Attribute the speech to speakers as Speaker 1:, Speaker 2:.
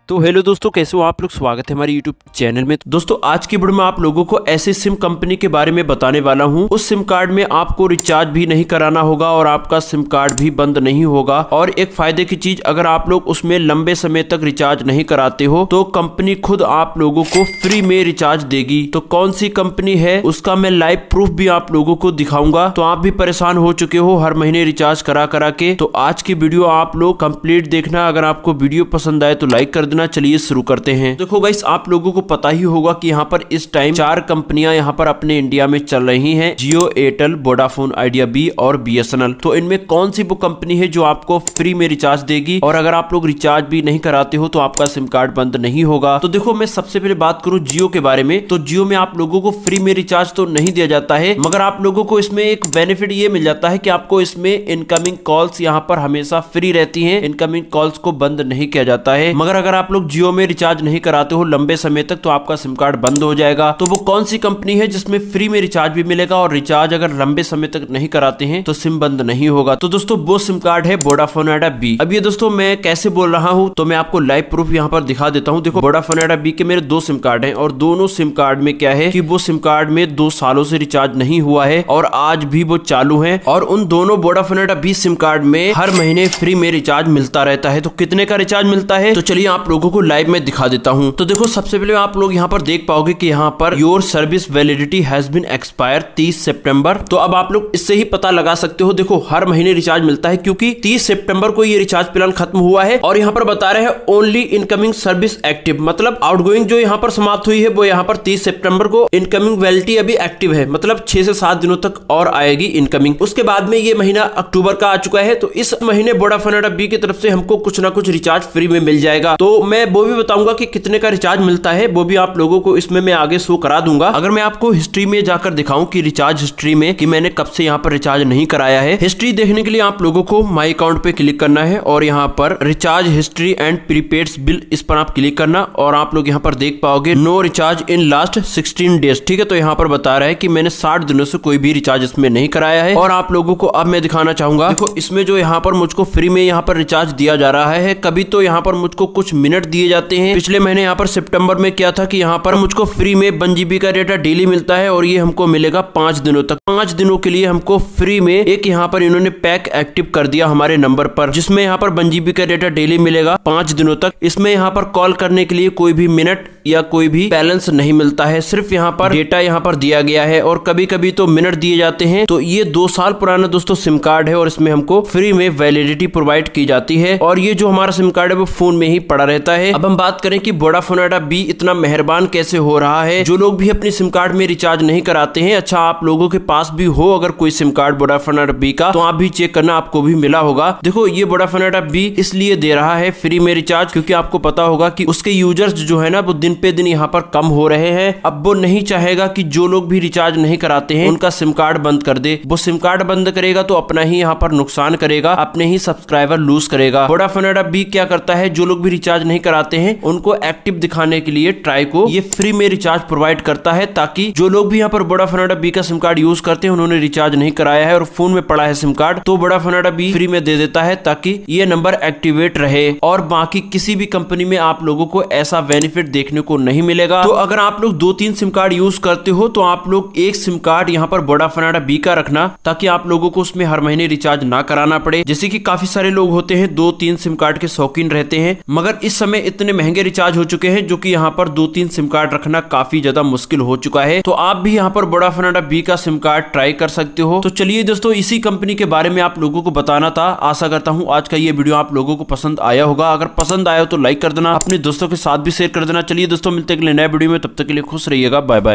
Speaker 1: तो हेलो दोस्तों, कैसे हो आप लोग। स्वागत है हमारे यूट्यूब चैनल में। दोस्तों आज की वीडियो में आप लोगों को ऐसे सिम कंपनी के बारे में बताने वाला हूं। उस सिम कार्ड में आपको रिचार्ज भी नहीं कराना होगा और आपका सिम कार्ड भी बंद नहीं होगा। और एक फायदे की चीज, अगर आप लोग उसमें लंबे समय तक रिचार्ज नहीं कराते हो तो कंपनी खुद आप लोगों को फ्री में रिचार्ज देगी। तो कौन सी कंपनी है उसका मैं लाइव प्रूफ भी आप लोगों को दिखाऊंगा। तो आप भी परेशान हो चुके हो हर महीने रिचार्ज करा करा के, तो आज की वीडियो आप लोग कंप्लीट देखना। अगर आपको वीडियो पसंद आए तो लाइक कर देना। चलिए शुरू करते हैं। देखो गाइस, आप लोगों को पता ही होगा कि यहाँ पर इस टाइम 4 कंपनियां यहाँ पर अपने इंडिया में चल रही हैं, Jio, Airtel, Vodafone Idea Vi और बीएसएनएल। तो इनमें कौन सी वो कंपनी है जो आपको फ्री में रिचार्ज देगी, और अगर आप लोग रिचार्ज भी नहीं कराते हो तो आपका सिम कार्ड बंद नहीं होगा। तो देखो, मैं सबसे पहले बात करूं जियो के बारे में, तो जियो में आप लोगों को फ्री में रिचार्ज तो नहीं दिया जाता है, मगर आप लोगों को इसमें एक बेनिफिट ये मिल जाता है कि आपको इसमें इनकमिंग कॉल्स यहाँ पर हमेशा फ्री रहती हैं। इनकमिंग कॉल्स को बंद नहीं किया जाता है। मगर अगर आप लोग जियो में रिचार्ज नहीं कराते हो लंबे समय तक तो आपका सिम कार्ड बंद हो जाएगा। तो वो कौन सी कंपनी है जिसमें फ्री में रिचार्ज भी मिलेगा और रिचार्ज अगर लंबे समय तक नहीं कराते हैं तो सिम बंद नहीं होगा। तो दोस्तों वो सिम कार्ड है वोडाफोन आइडिया बी। अब ये दोस्तों मैं कैसे बोल रहा हूँ तो मैं आपको लाइव प्रूफ यहाँ पर दिखा देता हूँ। देखो, वोडाफोन आइडिया बी के मेरे 2 सिम कार्ड हैं और दोनों सिम कार्ड में क्या है कि वो सिम कार्ड में 2 सालों से रिचार्ज नहीं हुआ है और आज भी वो चालू है। और उन दोनों Vodafone Idea Vi sim card में हर महीने फ्री में रिचार्ज मिलता रहता है। तो कितने का रिचार्ज मिलता है तो चलिए आप लोगों को लाइव में दिखा देता हूं। तो देखो, सबसे पहले आप लोग यहाँ पर देख पाओगे कि यहाँ पर your service validity has been expire 30 सितंबर। तो अब आप लोग इससे ही पता लगा सकते हो। देखो, हर महीने रिचार्ज मिलता है क्योंकि 30 सितंबर को ये रिचार्ज प्लान खत्म हुआ है। और यहाँ पर बता रहे हैं ओनली इनकमिंग सर्विस एक्टिव, मतलब आउटगोइंग जो यहाँ पर समाप्त हुई है वो यहाँ पर 30 सितंबर को, इनकमिंग वैलिडिटी अभी एक्टिव है, मतलब 6 से 7 दिनों तक और आएगी इनकमिंग। उसके बाद में ये महीना अक्टूबर का आ चुका है, तो इस महीने वोडाफोन आइडिया बी की तरफ से हमको कुछ ना कुछ रिचार्ज फ्री में मिल जाएगा। तो मैं वो भी बताऊंगा कि कितने का रिचार्ज मिलता है, वो भी आप लोगों को इसमें मैं आगे शो करा दूंगा। अगर मैं आपको हिस्ट्री में जाकर दिखाऊं कि रिचार्ज हिस्ट्री में कि मैंने कब से यहाँ पर रिचार्ज नहीं कराया है, हिस्ट्री देखने के लिए आप लोगों को माई अकाउंट पे क्लिक करना है और यहाँ पर recharge history and prepaid bill, इस पर आप क्लिक करना और आप लोग यहाँ पर देख पाओगे no recharge in last 16 days. ठीक है, तो यहाँ पर बता रहा है कि मैंने 60 दिनों से कोई भी रिचार्ज इसमें नहीं कराया है। और आप लोगों को अब मैं दिखाना चाहूंगा। देखो, इसमें जो यहाँ पर मुझको फ्री में यहाँ पर रिचार्ज दिया जा रहा है, कभी तो यहाँ पर मुझको कुछ मिनट दिए जाते हैं। पिछले महीने यहाँ पर सितंबर में क्या था कि यहाँ पर मुझको फ्री में 1 GB का डेटा डेली मिलता है और ये हमको मिलेगा 5 दिनों तक। 5 दिनों के लिए हमको फ्री में एक यहाँ पर इन्होंने पैक एक्टिव कर दिया हमारे नंबर पर, जिसमें यहाँ पर 1 GB का डेटा डेली मिलेगा 5 दिनों तक। इसमें यहाँ पर कॉल करने के लिए कोई भी मिनट या कोई भी बैलेंस नहीं मिलता है, सिर्फ यहाँ पर डेटा यहाँ पर दिया गया है और कभी कभी तो मिनट दिए जाते हैं। तो ये 2 साल पुराना दोस्तों सिम कार्ड है और इसमें हमको फ्री में वैलिडिटी प्रोवाइड की जाती है और ये जो हमारा सिम कार्ड है वो फोन में ही पड़ा रहता है। अब हम बात करें कि वोडाफोन आइडिया बी इतना मेहरबान कैसे हो रहा है। जो लोग भी अपने सिम कार्ड में रिचार्ज नहीं कराते हैं, अच्छा आप लोगों के पास भी हो अगर कोई sim card Vodafone Idea Vi का, तो आप भी चेक करना, आपको भी मिला होगा। देखो, ये वोडाफोन आइडिया बी इसलिए दे रहा है फ्री में रिचार्ज क्योंकि आपको पता होगा कि उसके यूजर्स जो है ना वो दिन पे दिन यहाँ पर कम हो रहे हैं। अब वो नहीं चाहेगा कि जो लोग भी रिचार्ज नहीं कराते हैं उनका सिम कार्ड बंद कर दे। वो सिम कार्ड बंद करेगा तो अपना ही यहाँ पर नुकसान करेगा, अपने ही सब्सक्राइबर लूज करेगा। वोडाफोन आइडिया बी क्या करता है, जो लोग भी रिचार्ज नहीं कराते हैं उनको एक्टिव दिखाने के लिए ट्राई को ये फ्री में रिचार्ज प्रोवाइड करता है, ताकि जो लोग भी यहाँ पर वोडाफोन आइडिया बी का सिम कार्ड यूज करते हैं, उन्होंने रिचार्ज नहीं कराया है और फोन में पड़ा है सिम कार्ड, तो वोडाफोन आइडिया बी फ्री में दे देता है ताकि ये नंबर एक्टिवेट रहे। और बाकी किसी भी कंपनी में आप लोगों को ऐसा बेनिफिट देखने को नहीं मिलेगा। तो अगर आप लोग 2-3 सिम कार्ड यूज करते हो तो आप लोग एक सिम कार्ड यहाँ पर वोडाफोन आइडिया बी का रखना, ताकि आप लोगों को उसमें हर महीने रिचार्ज ना कराना पड़े। जैसे कि काफी सारे लोग होते हैं 2-3 सिम कार्ड के शौकीन रहते हैं, मगर इस समय इतने महंगे रिचार्ज हो चुके हैं जो कि यहाँ पर 2-3 सिम कार्ड रखना काफी ज्यादा मुश्किल हो चुका है। तो आप भी यहाँ पर वोडाफोन आइडिया बी का सिम कार्ड ट्राई कर सकते हो। तो चलिए दोस्तों, इसी कंपनी के बारे में आप लोगों को बताना था। आशा करता हूँ आज का ये वीडियो आप लोगों को पसंद आया होगा। अगर पसंद आया हो तो लाइक कर देना, अपने दोस्तों के साथ भी शेयर कर देना। चलिए दोस्तों, मिलते हैं अगले नए वीडियो में, तब तक के लिए खुश रहिएगा। Bye bye.